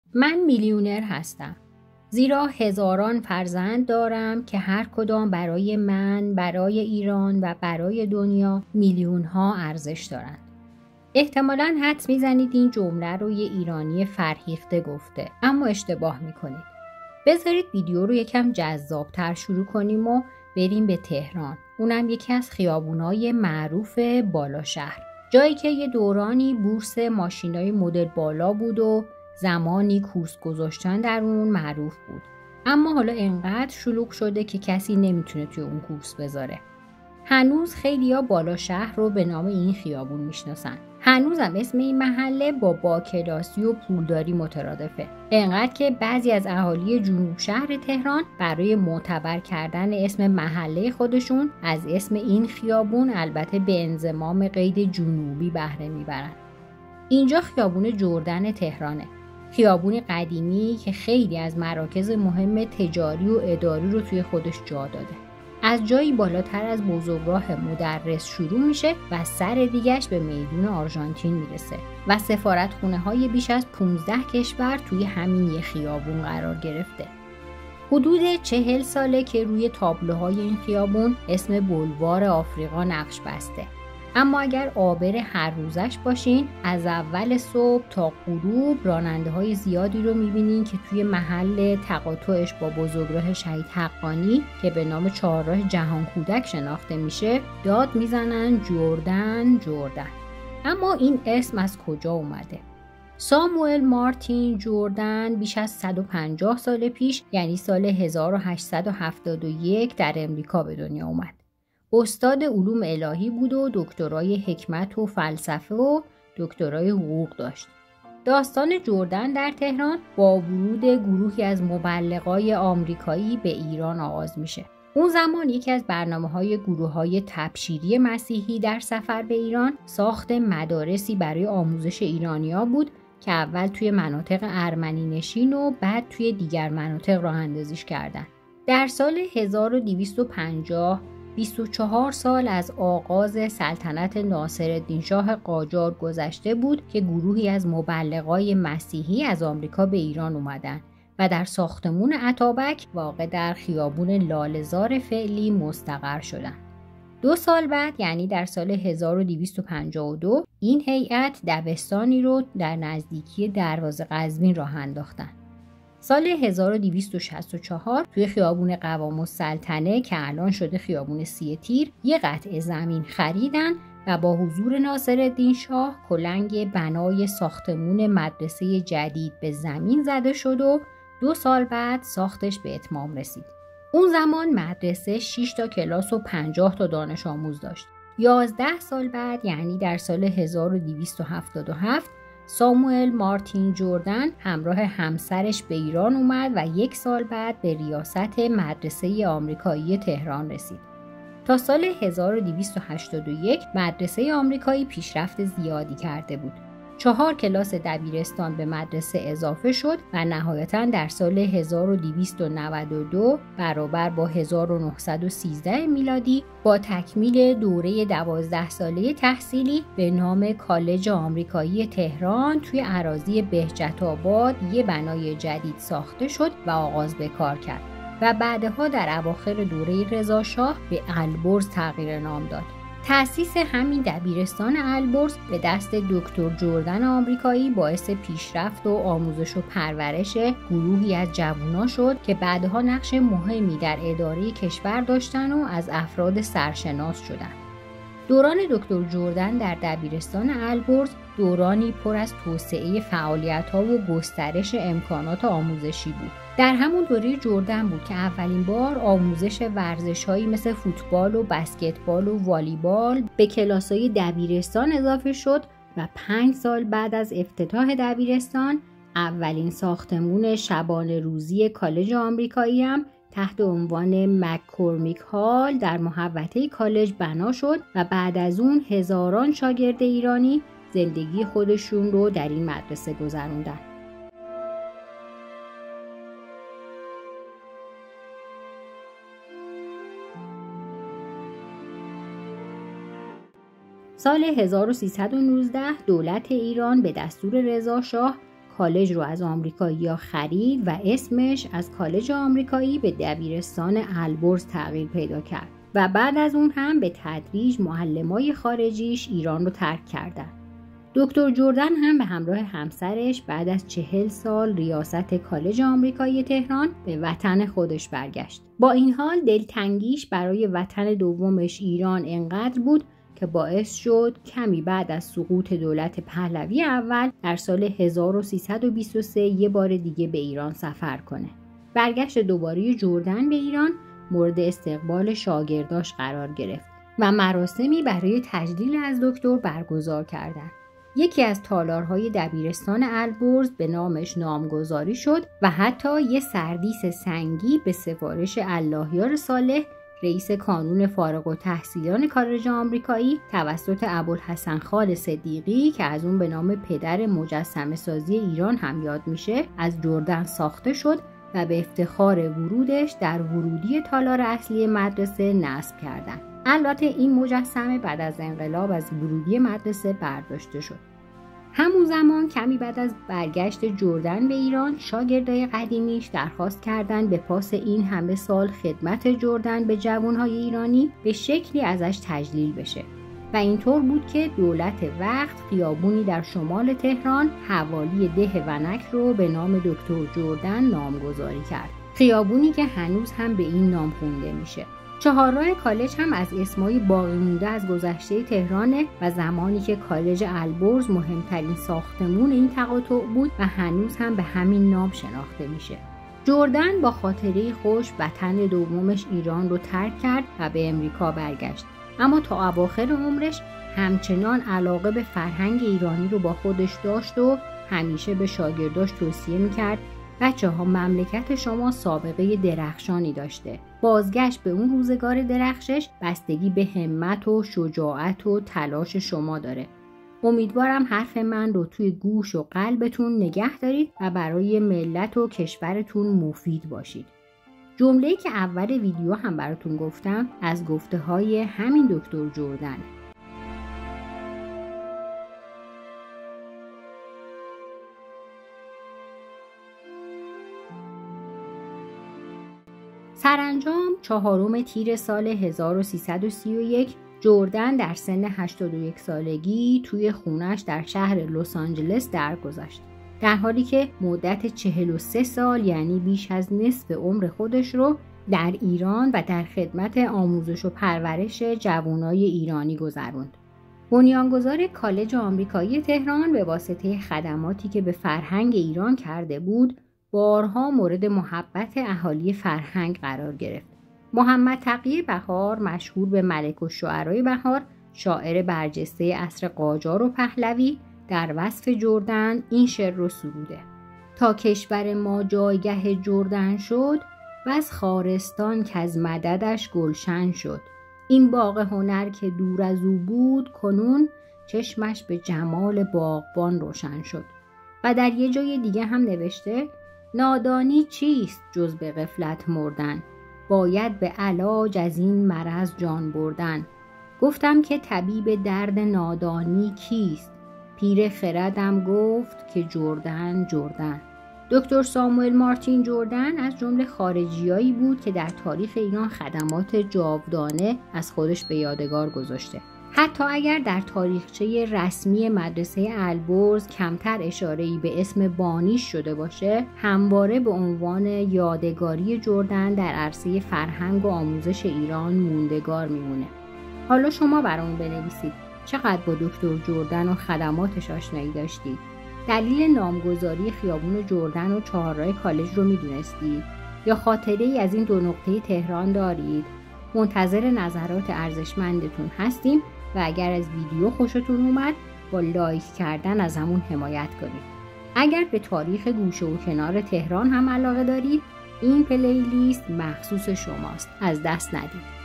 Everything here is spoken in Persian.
من میلیونر هستم. زیرا هزاران فرزند دارم که هر کدام برای من، برای ایران و برای دنیا میلیون ها ارزش دارند. احتمالاً حدس میزنید این جمله رو یه ایرانی فرهیخته گفته، اما اشتباه میکنید. بذارید ویدیو رو یکم جذابتر شروع کنیم و بریم به تهران. اونم یکی از خیابونای معروف بالا شهر. جایی که یه دورانی بورس ماشینای مدل بالا بود و زمانی کورس گذاشتن در اون معروف بود. اما حالا انقدر شلوغ شده که کسی نمیتونه توی اون کورس بذاره. هنوز خیلیا بالا شهر رو به نام این خیابون میشناسن. هنوزم اسم این محله با باکلاسی و پولداری مترادفه. انقدر که بعضی از اهالی جنوب شهر تهران برای معتبر کردن اسم محله خودشون از اسم این خیابون البته به انضمام قید جنوبی بهره میبرن. اینجا خیابون جردن تهرانه. خیابون قدیمی که خیلی از مراکز مهم تجاری و اداری رو توی خودش جا داده. از جایی بالاتر از بزرگراه مدرس شروع میشه و سر دیگش به میدون آرژانتین میرسه و سفارتخونه های بیش از 15 کشور توی همین یه خیابون قرار گرفته. حدود 40 ساله که روی تابلوهای این خیابون اسم بولوار آفریقا نقش بسته. اما اگر عابر هر روزش باشین، از اول صبح تا غروب راننده های زیادی رو میبینین که توی محل تقاطعش با بزرگراه شهید حقانی که به نام چهارراه جهان کودک شناخته میشه داد میزنن جردن جردن. اما این اسم از کجا اومده؟ ساموئل مارتین جردن بیش از 150 سال پیش، یعنی سال 1871 در امریکا به دنیا اومد. استاد علوم الهی بود و دکترای حکمت و فلسفه و دکترای حقوق داشت. داستان جردن در تهران با ورود گروهی از مبلغای آمریکایی به ایران آغاز میشه. اون زمان یکی از برنامه‌های گروه‌های تبشیری مسیحی در سفر به ایران ساخت مدارسی برای آموزش ایرانی‌ها بود که اول توی مناطق ارمنی نشین و بعد توی دیگر مناطق راه اندازیش کردن. در سال 1250 24 سال از آغاز سلطنت ناصرالدین شاه قاجار گذشته بود که گروهی از مبلغای مسیحی از آمریکا به ایران اومدن و در ساختمون اتابک واقع در خیابون لاله‌زار فعلی مستقر شدند. 2 سال بعد، یعنی در سال 1252، این هیئت دبستانی رو در نزدیکی دروازه قزوین راه انداختن. سال 1264 توی خیابون قوام السلطنه که الان شده خیابون 30 تیر یه قطعه زمین خریدن و با حضور ناصرالدین شاه کلنگ بنای ساختمون مدرسه جدید به زمین زده شد و 2 سال بعد ساختش به اتمام رسید. اون زمان مدرسه 6 تا کلاس و 50 تا دانش آموز داشت. 11 سال بعد، یعنی در سال 1277، ساموئل مارتین جردن همراه همسرش به ایران اومد و 1 سال بعد به ریاست مدرسه آمریکایی تهران رسید. تا سال 1281 مدرسه آمریکایی پیشرفت زیادی کرده بود. 4 کلاس دبیرستان به مدرسه اضافه شد و نهایتاً در سال 1292 برابر با 1913 میلادی با تکمیل دوره 12 ساله تحصیلی به نام کالج آمریکایی تهران توی اراضی بهجت آباد یه بنای جدید ساخته شد و آغاز به کار کرد و بعدها در اواخر دوره رضاشاه به البرز تغییر نام داد. تأسیس همین دبیرستان البرز به دست دکتر جردن آمریکایی باعث پیشرفت و آموزش و پرورش گروهی از جوونا شد که بعدها نقش مهمی در اداره کشور داشتن و از افراد سرشناس شدند. دوران دکتر جردن در دبیرستان البرز دورانی پر از توسعه فعالیت‌ها و گسترش امکانات آموزشی بود. در همون دوره جردن بود که اولین بار آموزش ورزش‌هایی مثل فوتبال و بسکتبال و والیبال به کلاس‌های دبیرستان اضافه شد و 5 سال بعد از افتتاح دبیرستان اولین ساختمون شبانه روزی کالج آمریکایی هم تحت عنوان مک‌کورمیک هال در محوطه کالج بنا شد و بعد از اون هزاران شاگرد ایرانی زندگی خودشون رو در این مدرسه گذروندن. سال 1319 دولت ایران به دستور رضا شاه کالج رو از آمریکایی‌ها خرید و اسمش از کالج آمریکایی به دبیرستان البرز تغییر پیدا کرد و بعد از اون هم به تدریج معلمای خارجیش ایران رو ترک کردن. دکتر جردن هم به همراه همسرش بعد از 40 سال ریاست کالج آمریکایی تهران به وطن خودش برگشت. با این حال دلتنگیش برای وطن دومش ایران انقدر بود که باعث شد کمی بعد از سقوط دولت پهلوی اول در سال 1323 یه بار دیگه به ایران سفر کنه. برگشت دوباره جردن به ایران مورد استقبال شاگرداش قرار گرفت و مراسمی برای تجلیل از دکتر برگزار کردند. یکی از تالارهای دبیرستان البرز به نامش نامگذاری شد و حتی یه سردیس سنگی به سفارش اللهیار صالح رئیس کانون فارغ التحصیلان کالج آمریکایی توسط ابوالحسن خال صدیقی که از اون به نام پدر مجسمه سازی ایران هم یاد میشه از جردن ساخته شد و به افتخار ورودش در ورودی تالار اصلی مدرسه نصب کردند. البته این مجسمه بعد از انقلاب از ورودی مدرسه برداشته شد. همون زمان کمی بعد از برگشت جردن به ایران شاگردای قدیمیش درخواست کردند به پاس این همه سال خدمت جردن به جوانهای ایرانی به شکلی ازش تجلیل بشه و اینطور بود که دولت وقت خیابونی در شمال تهران حوالی ده ونک رو به نام دکتر جردن نامگذاری کرد. خیابونی که هنوز هم به این نام خونده میشه. چهارراه کالج هم از اسمای باقی مونده از گذشته تهرانه و زمانی که کالج البرز مهمترین ساختمون این تقاطع بود و هنوز هم به همین نام شناخته میشه. جردن با خاطره خوش وطن دومش ایران رو ترک کرد و به امریکا برگشت. اما تا اواخر عمرش همچنان علاقه به فرهنگ ایرانی رو با خودش داشت و همیشه به شاگرداش توصیه میکرد بچه‌ها مملکت شما سابقه درخشانی داشته. بازگشت به اون روزگار درخشش بستگی به همت و شجاعت و تلاش شما داره. امیدوارم حرف من رو توی گوش و قلبتون نگه دارید و برای ملت و کشورتون مفید باشید. جمله‌ای که اول ویدیو هم براتون گفتم از گفته‌های همین دکتر جردن. سرانجام 4 تیر سال 1331 جردن در سن 81 سالگی توی خونش در شهر لس آنجلس درگذشت. در حالی که مدت 43 سال یعنی بیش از نصف عمر خودش رو در ایران و در خدمت آموزش و پرورش جوانای ایرانی گذروند. بنیانگذار کالج آمریکایی تهران به واسطه خدماتی که به فرهنگ ایران کرده بود بارها مورد محبت اهالی فرهنگ قرار گرفت. محمد تقی بهار مشهور به ملک الشعرای بهار، شاعر برجسته عصر قاجار و پهلوی، در وصف جردن این شعر رو سروده: تا کشور ما جایگه جردن شد و از خارستان که از مددش گلشن شد. این باغ هنر که دور از او بود کنون چشمش به جمال باغبان روشن شد. و در یه جای دیگه هم نوشته: نادانی چیست جز به غفلت مردن، باید به علاج از این مرض جان بردن. گفتم که طبیب درد نادانی کیست، پیر خردم گفت که جردن جردن. دکتر ساموئل مارتین جردن از جمله خارجیایی بود که در تاریخ ایران خدمات جاودانه از خودش به یادگار گذاشته. حتی اگر در تاریخچه رسمی مدرسه البرز کمتر اشاره‌ای به اسم بانیش شده باشه، همواره به عنوان یادگاری جردن در عرصه فرهنگ و آموزش ایران موندگار میمونه. حالا شما برامون بنویسید چقدر با دکتر جردن و خدماتش آشنایی داشتید؟ دلیل نامگذاری خیابون جردن و چهارراه کالج رو میدونستید؟ یا خاطره‌ای از این دو نقطه تهران دارید؟ منتظر نظرات ارزشمندتون هستیم و اگر از ویدیو خوشتون اومد با لایک کردن از همون حمایت کنید. اگر به تاریخ گوشه و کنار تهران هم علاقه دارید این پلیلیست مخصوص شماست. از دست ندید.